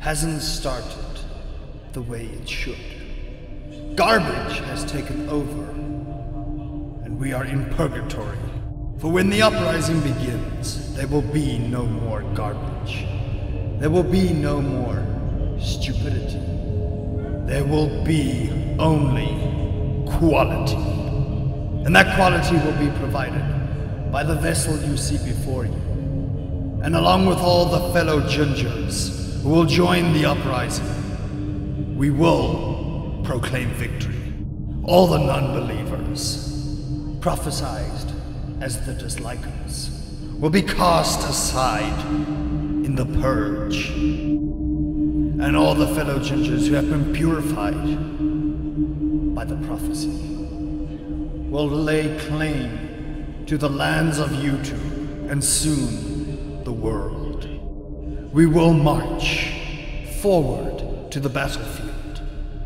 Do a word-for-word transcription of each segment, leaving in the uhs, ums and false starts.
hasn't started the way it should. Garbage has taken over, and we are in purgatory. For when the uprising begins, there will be no more garbage. There will be no more stupidity. There will be only quality. And that quality will be provided by the vessel you see before you. And along with all the fellow gingers who will join the uprising, we will proclaim victory. All the non-believers, prophesied as the dislikers, will be cast aside in the purge. And all the fellow gingers who have been purified by the prophecy will lay claim to the lands of YouTube and soon the world. We will march forward to the battlefield.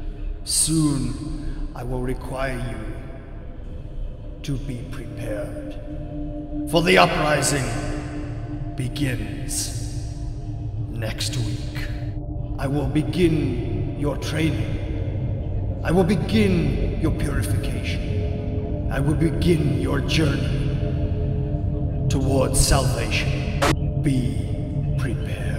Soon I will require you to be prepared, for the uprising begins next week. I will begin your training. I will begin your purification. I will begin your journey towards salvation. Be prepared.